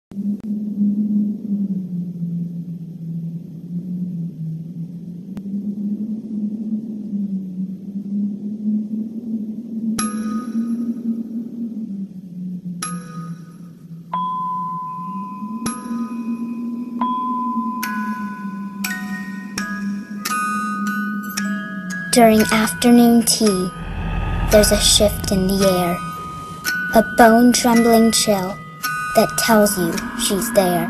During afternoon tea, there's a shift in the air, a bone-trembling chill that tells you she's there.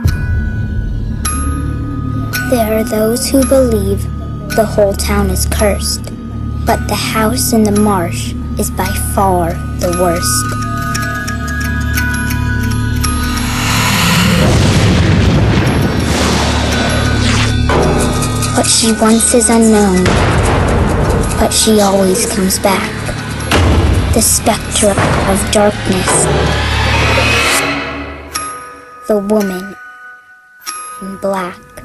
There are those who believe the whole town is cursed, but the house in the marsh is by far the worst. What she wants is unknown, but she always comes back. The spectre of darkness. The woman in black.